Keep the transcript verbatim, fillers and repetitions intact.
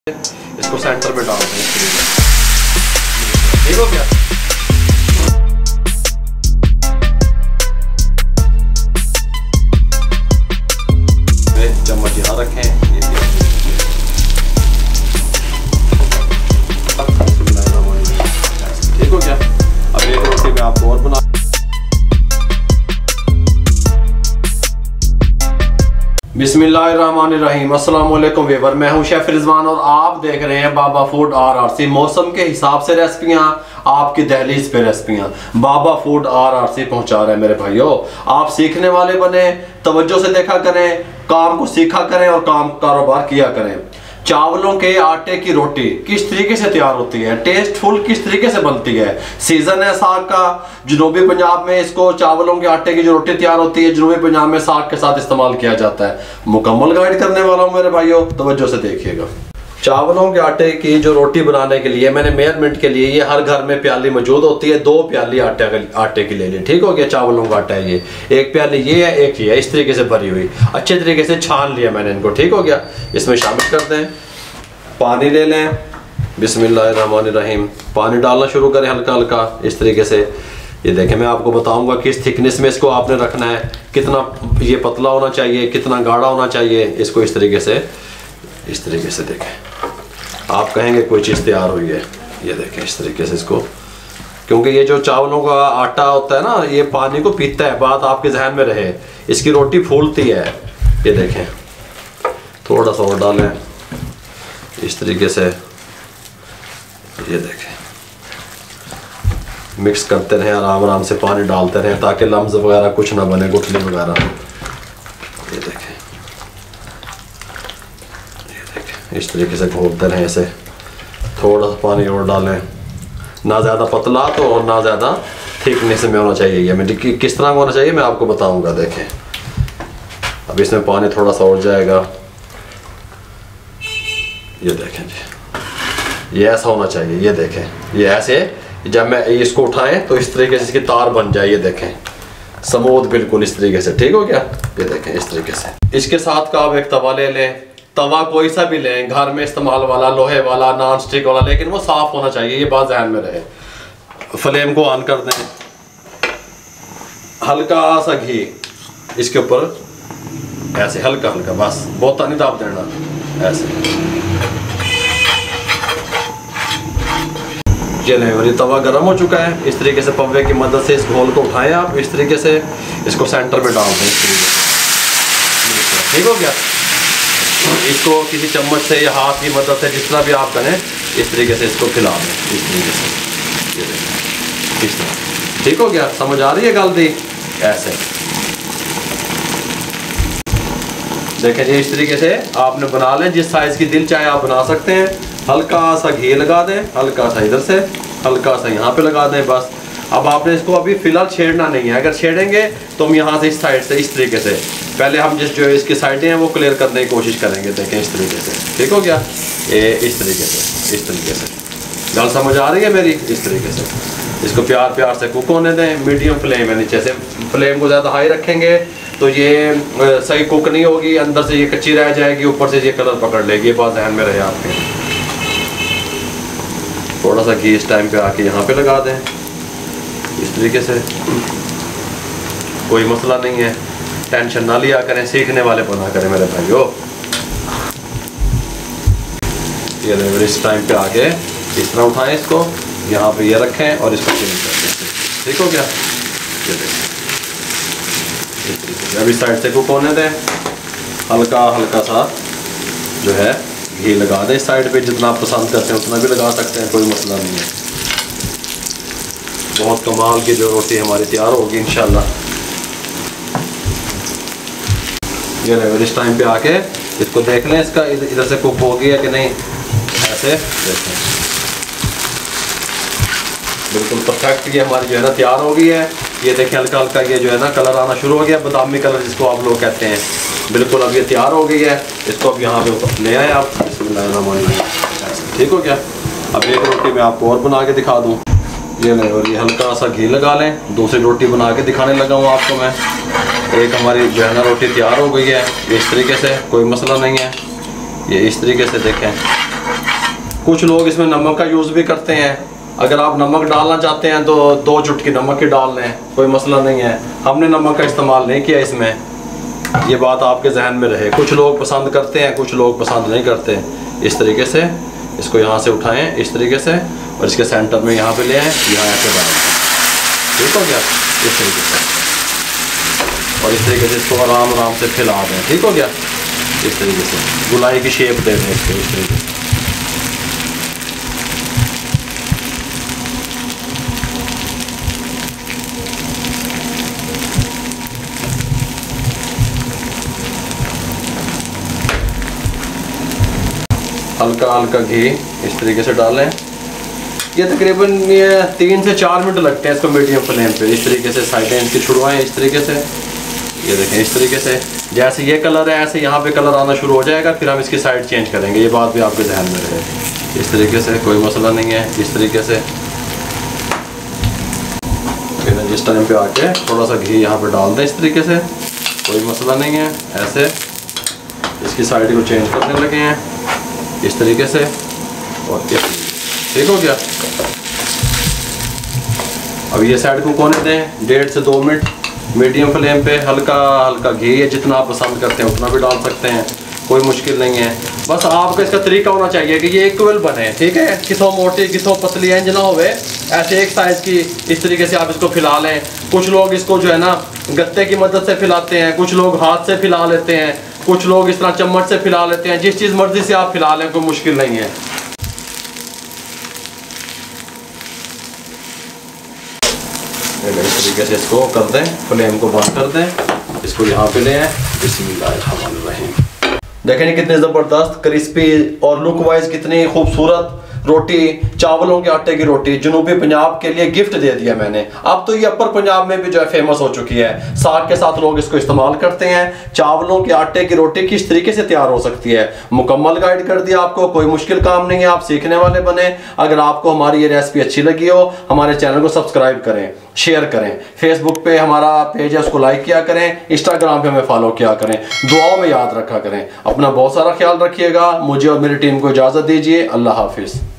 इसको सेंटर में डालते हैं। ठीक हो गया। चम्मच यहाँ रखें, ये ठीक हो गया। अब एक रोटी में आपको और बना बिस्मिल्लाहिर्रहमानिर्रहीम। अस्सलाम वालेकुम व्यूअर, मैं हूं शेफ रिजवान और आप देख रहे हैं Baba food R R C. मौसम के हिसाब से रेसिपियां, आपकी दहलीज पे रेसिपियां Baba food R R C पहुंचा रहे हैं मेरे भाइयों। आप सीखने वाले बने, तवज्जो से देखा करें, काम को सीखा करें और काम कारोबार किया करें। चावलों के आटे की रोटी किस तरीके से तैयार होती है, टेस्टफुल किस तरीके से बनती है। सीजन है साग का, जनूबी पंजाब में इसको चावलों के आटे की जो रोटी तैयार होती है जनूबी पंजाब में साग के साथ इस्तेमाल किया जाता है। मुकम्मल गाइड करने वाला हूं मेरे भाइयों, तवज्जो से देखिएगा। चावलों के आटे की जो रोटी बनाने के लिए मैंने मेजरमेंट के लिए, ये हर घर में प्याली मौजूद होती है, दो प्याली आटे आटे की ले ली। ठीक हो गया। चावलों का आटा है ये, एक प्याली ये है, एक ये है, इस तरीके से भरी हुई, अच्छे तरीके से छान लिया मैंने इनको। ठीक हो गया। इसमें शामिल करते हैं, पानी ले लें। बिस्मिल्लाहिर्रहमानिर्रहीम। पानी डालना शुरू करें हल्का हल्का इस तरीके से। ये देखें, मैं आपको बताऊंगा किस थिकनेस में इसको आपने रखना है, कितना ये पतला होना चाहिए, कितना गाढ़ा होना चाहिए। इसको इस तरीके से, इस तरीके से देखें, आप कहेंगे कोई चीज़ तैयार हुई है। ये देखें इस तरीके से इसको, क्योंकि ये जो चावलों का आटा होता है ना, ये पानी को पीता है, बात आपके जहन में रहे। इसकी रोटी फूलती है। ये देखें, थोड़ा सा और डालें इस तरीके से। ये देखें, मिक्स करते रहें, आराम आराम से पानी डालते रहें ताकि लम्स वगैरह कुछ ना बने, गुठली वगैरह। ये देखें, ये देखें, इस तरीके से घोलते रहें इसे। थोड़ा सा पानी और डालें, ना ज़्यादा पतला तो और ना ज़्यादा थिकनेस में होना चाहिए। ये मैं किस तरह होना चाहिए मैं आपको बताऊंगा। देखें, अब इसमें पानी थोड़ा सा और जाएगा। ये देखें जी, ये ऐसा होना चाहिए। ये देखें, ये ऐसे जब मैं इसको उठाएं तो इस तरीके से इसकी तार बन जाए। ये देखें, समूथ बिल्कुल इस तरीके से। ठीक हो गया। ये देखें इस तरीके से। इसके साथ का आप एक तवा ले लें, तवा कोई सा भी लें, घर में इस्तेमाल वाला, लोहे वाला, नॉन स्टिक वाला, लेकिन वो साफ होना चाहिए, ये बात ध्यान में रहे। फ्लेम को ऑन कर दें, हल्का सा घी इसके ऊपर ऐसे हल्का हल्का, बस बहुत नहीं दाब देना, ऐसे। ये नहीं, तवा गर्म हो चुका है। इस तरीके से पव्वे की मदद से इस घोल को उठाएं आप, इस तरीके से इसको सेंटर में डाल दें इस तरीके से। ठीक हो गया। इसको किसी चम्मच से या हाथ की मदद से, जिस तरह भी आप करें, इस तरीके से इसको खिला दें इस तरीके से। ये देखें इस तरह। ठीक हो गया। समझ आ रही है गलती? ऐसे देखें जी, इस तरीके से आपने बना लें। जिस साइज की दिल चाहे आप बना सकते हैं। हल्का सा घी लगा दें, हल्का सा इधर से, हल्का सा यहाँ पे लगा दें, बस। अब आपने इसको अभी फिलहाल छेड़ना नहीं है। अगर छेड़ेंगे तो हम यहाँ से इस साइड से इस तरीके से, पहले हम जिस जो इसकी साइडें हैं वो क्लियर करने की कोशिश करेंगे। देखें इस तरीके से। ठीक हो गया। ये इस तरीके से, इस तरीके से। गल समझ आ रही है मेरी? इस तरीके से इसको प्यार प्यार से कुक होने दें। मीडियम फ्लेम है, नीचे से फ्लेम को ज़्यादा हाई रखेंगे तो ये सही कुक नहीं होगी, अंदर से ये कच्ची रह जाएगी, ऊपर से ये कलर पकड़ लेगी। ये बात ध्यान में रहे आपके। थोड़ा सा घी इस टाइम पे आके यहाँ पे लगा दें इस तरीके से। कोई मसला नहीं है, टेंशन ना लिया करें, सीखने वाले बना करें मेरे भाइयों। ये लेवर इस टाइम पे आके इस तरह उठाएं इसको, यहाँ पे ये रखें और इसको चेंज कर दें। ठीक हो गया। ये देखें इस तरीके से। अब इस साइड से कुक होने दें, हल्का हल्का सा जो है घी लगा दें इस साइड पे। जितना आप पसंद करते हैं उतना भी लगा सकते हैं, कोई मसला नहीं है। बहुत कमाल की जो रोटी हमारी तैयार होगी इंशाल्लाह। ये लेवर इस टाइम पे आके इसको देख लें, इसका इधर से कुक हो गया कि नहीं। ऐसे देखें, बिल्कुल परफेक्ट ये हमारी जो है ना तैयार हो गई है। ये देखें, हल्का हल्का ये जो है ना कलर आना शुरू हो गया, बादामी कलर जिसको आप लोग कहते हैं। बिल्कुल अब ये तैयार हो गई है। इसको अब यहाँ पे ले आए आप। ठीक हो गया। अब एक रोटी मैं आपको और बना के दिखा दूँ। ये नहीं, और ये हल्का सा घी लगा लें। दूसरी रोटी बना के दिखाने लगा हूँ आपको मैं। एक हमारी जो है ना रोटी तैयार हो गई है इस तरीके से, कोई मसला नहीं है। ये इस तरीके से देखें, कुछ लोग इसमें नमक का यूज़ भी करते हैं। अगर आप नमक डालना चाहते हैं तो दो चुटकी नमक की डाल लें, कोई मसला नहीं है। हमने नमक का इस्तेमाल नहीं किया इसमें, ये बात आपके जहन में रहे। कुछ लोग पसंद करते हैं, कुछ लोग पसंद नहीं करते। इस तरीके से इसको यहाँ से उठाएं इस तरीके से, और इसके सेंटर में यहाँ पे ले आएँ, यहाँ ऐसे डालें, ठीक हो गया इस तरीके से। और इस तरीके से इसको आराम आराम से फैला दें, ठीक हो गया। इस तरीके से गुलाई की शेप दे दें इसको इस तरीके से। हल्का हल्का घी इस तरीके से डालें। ये तकरीबन ये तीन से चार मिनट लगते हैं इसको मीडियम फ्लेम पे। इस तरीके से साइडें इसकी छुड़वाएं इस तरीके से, ये देखें इस तरीके से। जैसे ये कलर है ऐसे यहाँ पे कलर आना शुरू हो जाएगा, फिर हम इसकी साइड चेंज करेंगे। ये बात भी आपके ध्यान में रहे। इस तरीके से कोई मसला नहीं है। इस तरीके से फिर जिस टाइम पे आके थोड़ा सा घी यहाँ पे डाल दें इस तरीके से, कोई मसला नहीं है। ऐसे इसकी साइड को चेंज करने लगे हैं इस तरीके से, और ठीक हो गया। अब ये साइड को कोने दें डेढ़ से दो मिनट मीडियम फ्लेम पे। हल्का हल्का घी है, जितना आप पसंद करते हैं उतना भी डाल सकते हैं, कोई मुश्किल नहीं है। बस आपका इसका तरीका होना चाहिए कि ये इक्वल बने, ठीक है। किसों मोटी किसों पतली इंज ना होवे, ऐसे एक साइज़ की इस तरीके से आप इसको फैला लें। कुछ लोग इसको जो है ना गत्ते की मदद से फैलाते हैं, कुछ लोग हाथ से फैला लेते हैं, कुछ लोग इस तरह चम्मच से फैला लेते हैं। जिस चीज़ मर्जी से आप फैला लें, कोई मुश्किल नहीं है। इस तरीके से इसको कर दें, फ्लेम को बंद कर दें, इसको यहाँ पे ले आए। बिस्मिल्लाहिर्रहमानिर्रहीम। देखें नहीं कितने ज़बरदस्त क्रिस्पी और लुक वाइज कितनी खूबसूरत रोटी, चावलों के आटे की रोटी जनूबी पंजाब के लिए गिफ्ट दे दिया मैंने। अब तो ये अपर पंजाब में भी जो है फेमस हो चुकी है। साग के साथ लोग इसको इस्तेमाल करते हैं। चावलों के आटे की रोटी किस तरीके से तैयार हो सकती है मुकम्मल गाइड कर दिया आपको। कोई मुश्किल काम नहीं है, आप सीखने वाले बने। अगर आपको हमारी ये रेसिपी अच्छी लगी हो, हमारे चैनल को सब्सक्राइब करें, शेयर करें। फेसबुक पे हमारा पेज है उसको लाइक किया करें, इंस्टाग्राम पे हमें फॉलो किया करें। दुआओं में याद रखा करें। अपना बहुत सारा ख्याल रखिएगा। मुझे और मेरी टीम को इजाज़त दीजिए। अल्लाह हाफिज़।